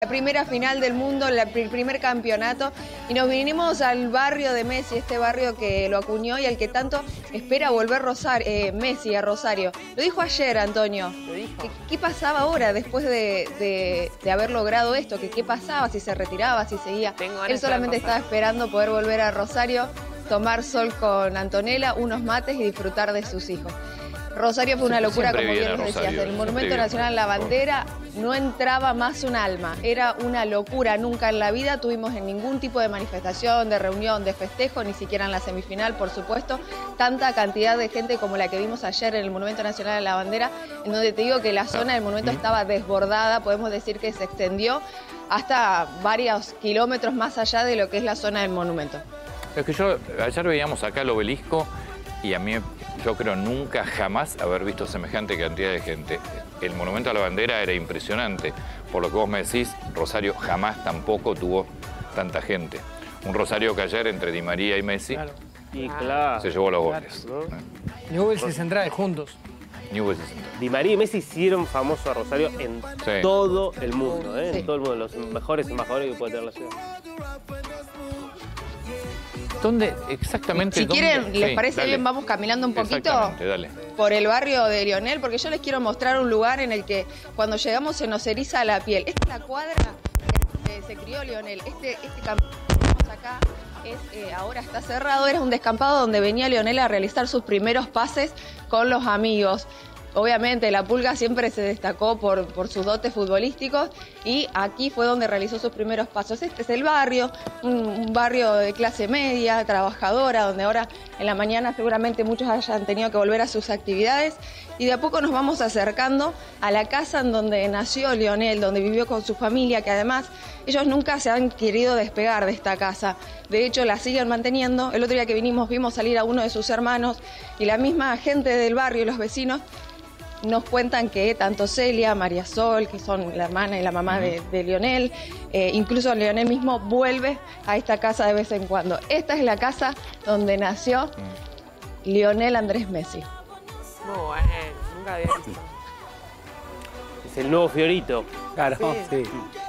primera final del mundo, el primer campeonato, y nos vinimos al barrio de Messi, este barrio que lo acuñó y al que tanto espera volver Messi a Rosario. Lo dijo ayer, Antonio. ¿Qué pasaba ahora después de haber logrado esto? ¿Qué pasaba? Si se retiraba, si seguía. Él solamente estaba esperando poder volver a Rosario, tomar sol con Antonella, unos mates y disfrutar de sus hijos. Rosario fue una locura, como bien les decías. En el Monumento Nacional La Bandera no entraba más un alma. Era una locura. Nunca en la vida tuvimos en ningún tipo de manifestación, de reunión, de festejo, ni siquiera en la semifinal, por supuesto, tanta cantidad de gente como la que vimos ayer en el Monumento Nacional La Bandera, en donde te digo que la zona del monumento estaba desbordada. Podemos decir que se extendió hasta varios kilómetros más allá de lo que es la zona del monumento. Es que ayer veíamos acá el obelisco y a mí, yo creo nunca jamás haber visto semejante cantidad de gente. El Monumento a la Bandera era impresionante. Por lo que vos me decís, Rosario jamás tampoco tuvo tanta gente. Un Rosario que ayer entre Di María y Messi se llevó los goles. Newell's y Central juntos. Newell's y Central. Di María y Messi hicieron famoso a Rosario en todo el mundo, ¿eh? En todo el mundo, los mejores embajadores que puede tener la ciudad. ¿Dónde exactamente? Si quieren, ¿les parece bien? Vamos caminando un poquito por el barrio de Lionel, porque yo les quiero mostrar un lugar en el que cuando llegamos se nos eriza la piel. Esta es la cuadra que se crió Lionel. Este campo que tenemos acá ahora está cerrado. Era un descampado donde venía Lionel a realizar sus primeros pases con los amigos. Obviamente la Pulga siempre se destacó por sus dotes futbolísticos y aquí fue donde realizó sus primeros pasos. Este es el barrio, un barrio de clase media, trabajadora, donde ahora en la mañana seguramente muchos hayan tenido que volver a sus actividades y de a poco nos vamos acercando a la casa en donde nació Lionel, donde vivió con su familia, que además ellos nunca se han querido despegar de esta casa. De hecho, la siguen manteniendo. El otro día que vinimos vimos salir a uno de sus hermanos y la misma gente del barrio y los vecinos nos cuentan que tanto Celia, María Sol, que son la hermana y la mamá de Lionel, incluso Lionel mismo vuelve a esta casa de vez en cuando. Esta es la casa donde nació Lionel Andrés Messi. Muy bueno, nunca había visto. Es el nuevo Fiorito. Claro, sí.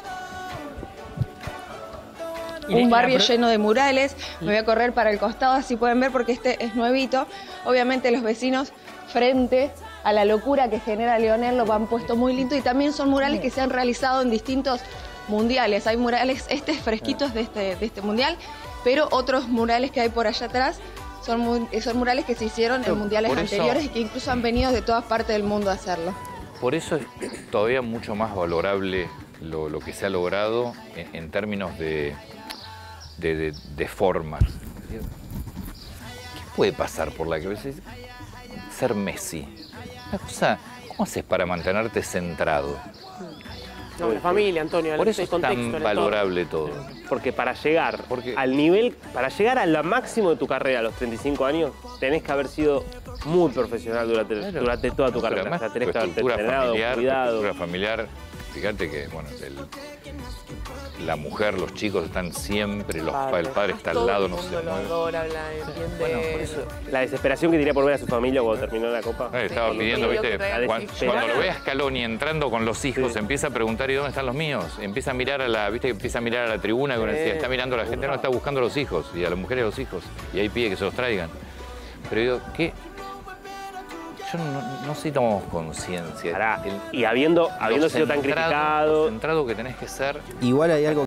Un barrio lleno de murales. Me voy a correr para el costado, así pueden ver, porque este es nuevito. Obviamente los vecinos, frente a la locura que genera Lionel, lo han puesto muy lindo. Y también son murales que se han realizado en distintos mundiales. Hay murales, fresquitos de este mundial, pero otros murales que hay por allá atrás son murales que se hicieron en mundiales anteriores y que incluso han venido de todas partes del mundo a hacerlo. Por eso es todavía mucho más valorable lo que se ha logrado en términos de formas. ¿Qué puede pasar por la cabeza? Ser Messi. Una cosa, ¿cómo haces para mantenerte centrado? No, la familia, Antonio. Por eso es tan valorable todo. Porque para llegar al nivel, para llegar a lo máximo de tu carrera a los 35 años, tenés que haber sido muy profesional durante toda tu carrera. O sea, tenés que haberte entrenado, cuidado. Tu estructura familiar, fíjate que, bueno, la mujer, los chicos están siempre, el padre está al lado, no se mueve. Bueno, por eso, la desesperación que tenía por ver a su familia cuando terminó la Copa. Estaba pidiendo, ¿viste? Cuando lo ve a Scaloni entrando con los hijos, empieza a preguntar, ¿y dónde están los míos? Empieza a mirar a la tribuna, que uno decía, está mirando a la gente, no, está buscando a los hijos, y a las mujeres a los hijos, y ahí pide que se los traigan. Pero digo, ¿qué? Yo no sé si tomamos conciencia. Y habiendo sido tan criticado. Lo centrado que tenés que ser. Igual hay algo